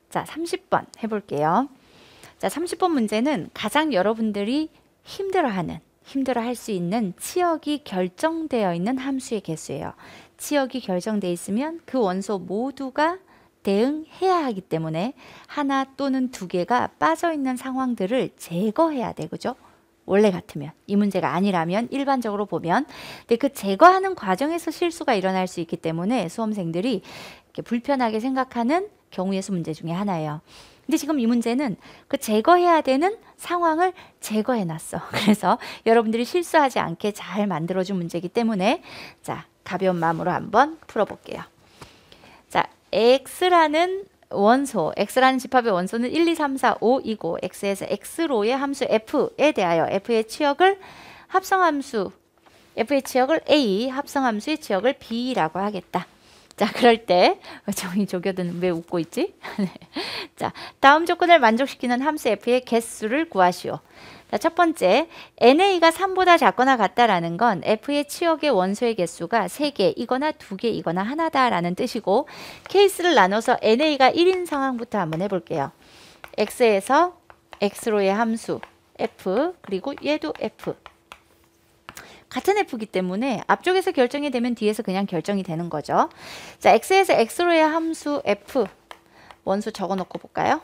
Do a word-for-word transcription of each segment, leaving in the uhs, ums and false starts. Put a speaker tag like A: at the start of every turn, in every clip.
A: 자, 삼십 번 해볼게요. 자, 삼십 번 문제는 가장 여러분들이 힘들어하는, 힘들어할 수 있는 치역이 결정되어 있는 함수의 개수예요. 치역이 결정되어 있으면 그 원소 모두가 대응해야 하기 때문에 하나 또는 두 개가 빠져있는 상황들을 제거해야 돼. 그죠? 원래 같으면. 이 문제가 아니라면 일반적으로 보면. 근데 그 제거하는 과정에서 실수가 일어날 수 있기 때문에 수험생들이 이렇게 불편하게 생각하는 경우의 수 문제 중에 하나예요. 근데 지금 이 문제는 그 제거해야 되는 상황을 제거해 놨어. 그래서 여러분들이 실수하지 않게 잘 만들어준 문제이기 때문에 자, 가벼운 마음으로 한번 풀어볼게요. 자, x라는 원소, x라는 집합의 원소는 일, 이, 삼, 사, 오이고 x에서 x로의 함수 f에 대하여 f의 치역을 합성함수, f의 치역을 a, 합성함수의 치역을 b라고 하겠다. 자, 그럴 때 정희 조교는 왜 웃고 있지? 자, 다음 조건을 만족시키는 함수 f의 개수를 구하시오. 자, 첫 번째, 엔에이가 삼보다 작거나 같다라는 건 f의 치역의 원소의 개수가 세 개이거나 두 개이거나 하나다라는 뜻이고, 케이스를 나눠서 엔에이가 일인 상황부터 한번 해볼게요. x에서 x로의 함수 f, 그리고 얘도 f. 같은 f이기 때문에 앞쪽에서 결정이 되면 뒤에서 그냥 결정이 되는 거죠. 자, x에서 x로의 함수 f 원소 적어놓고 볼까요?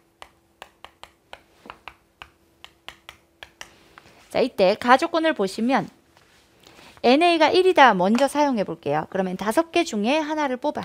A: 자, 이때 가조건을 보시면 엔에이가 일이다 먼저 사용해 볼게요. 그러면 다섯 개 중에 하나를 뽑아.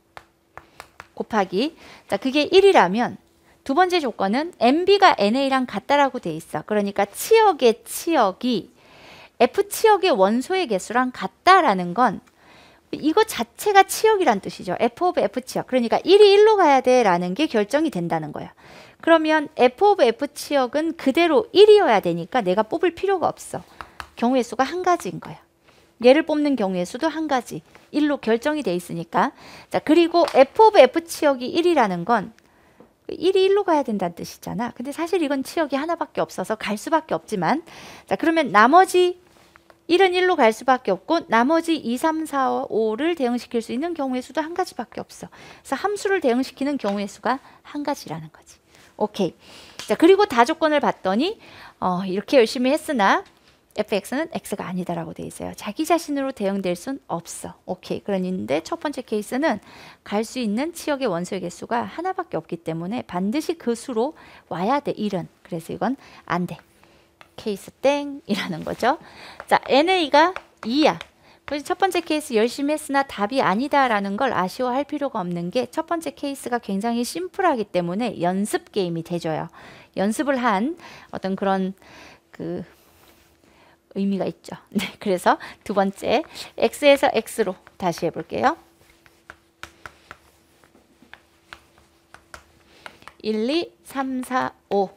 A: 곱하기. 자, 그게 일이라면 두 번째 조건은 엠비가 엔에이랑 같다라고 돼 있어. 그러니까 치역의 치역이 F치역의 원소의 개수랑 같다라는 건 이거 자체가 치역이란 뜻이죠. F 오브 F치역. 그러니까 일이 일로 가야 돼 라는 게 결정이 된다는 거야. 그러면 F 오브 F치역은 그대로 일이어야 되니까 내가 뽑을 필요가 없어. 경우의 수가 한 가지인 거야. 얘를 뽑는 경우의 수도 한 가지. 일로 결정이 돼 있으니까. 자, 그리고 F 오브 F치역이 일이라는 건 일이 일로 가야 된다는 뜻이잖아. 근데 사실 이건 치역이 하나밖에 없어서 갈 수밖에 없지만, 자, 그러면 나머지 일은 일로 갈 수밖에 없고 나머지 이, 삼, 사, 오를 대응시킬 수 있는 경우의 수도 한 가지밖에 없어. 그래서 함수를 대응시키는 경우의 수가 한 가지라는 거지. 오케이. 자, 그리고 다조건을 봤더니 어, 이렇게 열심히 했으나 fx는 x가 아니다라고 돼 있어요. 자기 자신으로 대응될 순 없어. 오케이. 그런데 첫 번째 케이스는 갈 수 있는 치역의 원소의 개수가 하나밖에 없기 때문에 반드시 그 수로 와야 돼. 일은. 그래서 이건 안 돼. 케이스 땡이라는 거죠. 자, 엔에이가 이야. 그래서 첫 번째 케이스 열심히 했으나 답이 아니다라는 걸 아쉬워할 필요가 없는 게 첫 번째 케이스가 굉장히 심플하기 때문에 연습 게임이 돼줘요. 연습을 한 어떤 그런 그 의미가 있죠. 네, 그래서 두 번째 x에서 x로 다시 해볼게요. 일, 이, 삼, 사, 오.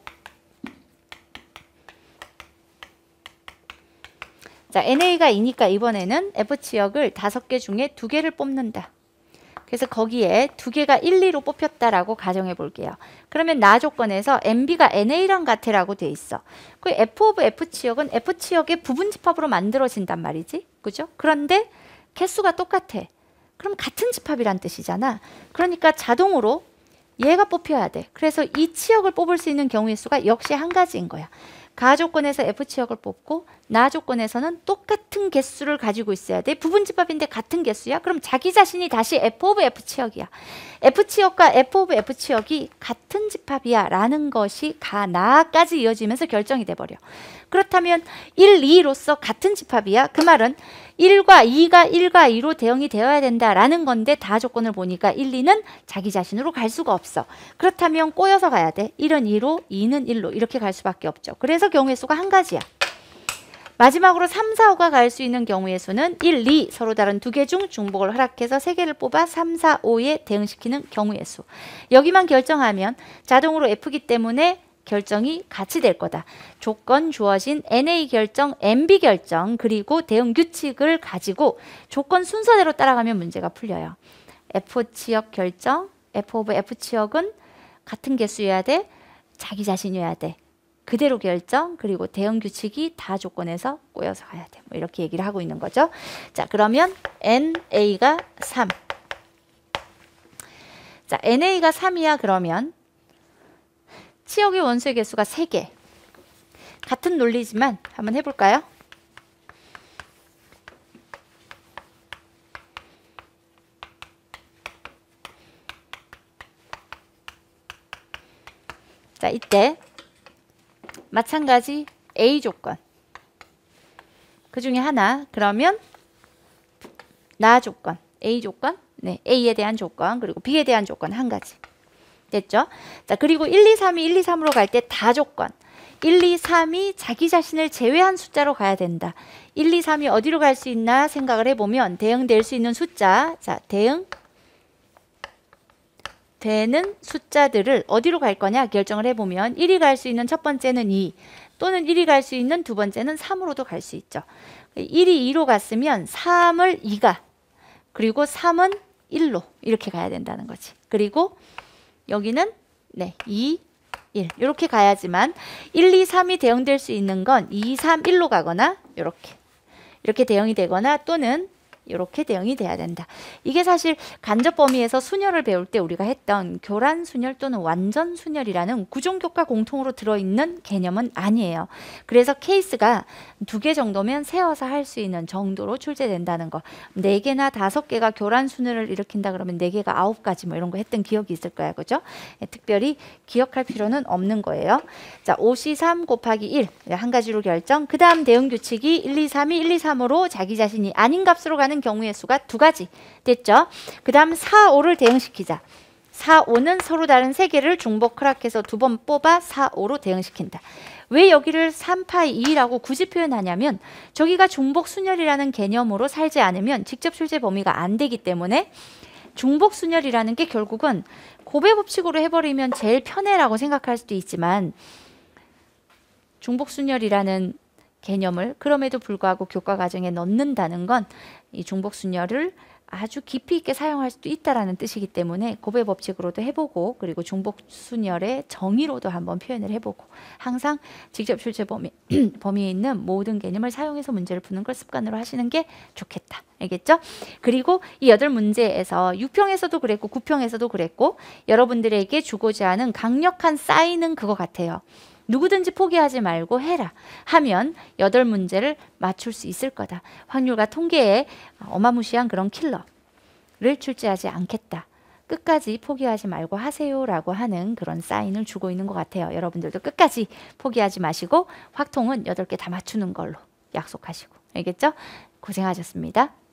A: 자, 엔에이가 이니까 이번에는 F치역을 다섯 개 중에 두 개를 뽑는다. 그래서 거기에 두 개가 일, 이로 뽑혔다라고 가정해 볼게요. 그러면 나 조건에서 엠비가 엔에이랑 같애라고 돼 있어. 그 F 오브 F치역은 F치역의 부분집합으로 만들어진단 말이지. 그죠? 그런데 개수가 똑같아. 그럼 같은 집합이란 뜻이잖아. 그러니까 자동으로 얘가 뽑혀야 돼. 그래서 이 치역을 뽑을 수 있는 경우의 수가 역시 한 가지인 거야. 가 조건에서 F치역을 뽑고 나 조건에서는 똑같은 개수를 가지고 있어야 돼. 부분집합인데 같은 개수야? 그럼 자기 자신이 다시 F 오브 F치역이야. F치역과 F 오브 F치역이 같은 집합이야 라는 것이 가, 나까지 이어지면서 결정이 돼버려. 그렇다면 일, 이로서 같은 집합이야. 그 말은 일과 이가 일과 이로 대응이 되어야 된다라는 건데 다 조건을 보니까 일, 이는 자기 자신으로 갈 수가 없어. 그렇다면 꼬여서 가야 돼. 일은 이로, 이는 일로 이렇게 갈 수밖에 없죠. 그래서 경우의 수가 한 가지야. 마지막으로 삼, 사, 오가 갈 수 있는 경우의 수는 일, 이 서로 다른 두 개 중 중복을 허락해서 세 개를 뽑아 삼, 사, 오에 대응시키는 경우의 수. 여기만 결정하면 자동으로 F이기 때문에 결정이 같이 될 거다. 조건 주어진 엔에이 결정, 엠비 결정, 그리고 대응 규칙을 가지고 조건 순서대로 따라가면 문제가 풀려요. F치역 결정, F 오브 F치역은 같은 개수여야 돼. 자기 자신이어야 돼. 그대로 결정, 그리고 대응 규칙이 다 조건에서 꼬여서 가야 돼. 뭐 이렇게 얘기를 하고 있는 거죠. 자, 그러면 엔에이가 삼. 자, 엔에이가 삼이야 그러면 치역의 원소의 개수가 세 개. 같은 논리지만 한번 해볼까요? 자, 이때 마찬가지 A 조건. 그 중에 하나. 그러면 나 조건. A 조건. 네, A에 대한 조건. 그리고 B에 대한 조건 한 가지. 됐죠? 자, 그리고 일, 이, 삼이 일, 이, 삼으로 갈 때 다 조건. 일, 이, 삼이 자기 자신을 제외한 숫자로 가야 된다. 일, 이, 삼이 어디로 갈 수 있나 생각을 해보면 대응될 수 있는 숫자. 자, 대응 되는 숫자들을 어디로 갈 거냐 결정을 해보면 일이 갈 수 있는 첫 번째는 이, 또는 일이 갈 수 있는 두 번째는 삼으로도 갈 수 있죠. 일이 이로 갔으면 삼을 이가, 그리고 삼은 일로 이렇게 가야 된다는 거지. 그리고 여기는 네, 이, 일 이렇게 가야지만 일, 이, 삼이 대응될 수 있는 건 이, 삼, 일로 가거나 이렇게 이렇게 대응이 되거나 또는 이렇게 대응이 돼야 된다. 이게 사실 간접 범위에서 순열을 배울 때 우리가 했던 교란 순열 또는 완전 순열이라는 구종교과 공통으로 들어있는 개념은 아니에요. 그래서 케이스가 두 개 정도면 세워서 할 수 있는 정도로 출제된다는 거. 네 개나 다섯 개가 교란 순열을 일으킨다 그러면 네 개가 아홉 가지 뭐 이런 거 했던 기억이 있을 거야. 그죠? 예, 특별히 기억할 필요는 없는 거예요. 자, 오씨 삼 곱하기 일 한 가지로 결정. 그 다음 대응 규칙이 일, 이, 삼이 일, 이, 삼으로 자기 자신이 아닌 값으로 가는 경우의 수가 두 가지 됐죠? 그 다음 사, 오를 대응시키자. 사, 오는 서로 다른 세 개를 중복 크락해서 두 번 뽑아 사, 오로 대응시킨다. 왜 여기를 삼 파이 이라고 굳이 표현하냐면 저기가 중복 순열이라는 개념으로 살지 않으면 직접 출제 범위가 안 되기 때문에 중복 순열이라는 게 결국은 곱의 법칙으로 해버리면 제일 편해라고 생각할 수도 있지만 중복 순열이라는 개념을 그럼에도 불구하고 교과 과정에 넣는다는 건 이 중복 순열을 아주 깊이 있게 사용할 수도 있다라는 뜻이기 때문에 곱의 법칙으로도 해보고 그리고 중복 순열의 정의로도 한번 표현을 해보고 항상 직접 출제 범위, 범위에 있는 모든 개념을 사용해서 문제를 푸는 걸 습관으로 하시는 게 좋겠다. 알겠죠? 그리고 이 여덟 문제에서 육 평에서도 그랬고 구 평에서도 그랬고 여러분들에게 주고자 하는 강력한 사인은 그거 같아요. 누구든지 포기하지 말고 해라 하면 여덟 문제를 맞출 수 있을 거다. 확률과 통계에 어마무시한 그런 킬러를 출제하지 않겠다. 끝까지 포기하지 말고 하세요라고 하는 그런 사인을 주고 있는 것 같아요. 여러분들도 끝까지 포기하지 마시고 확통은 여덟 개 다 맞추는 걸로 약속하시고. 알겠죠? 고생하셨습니다.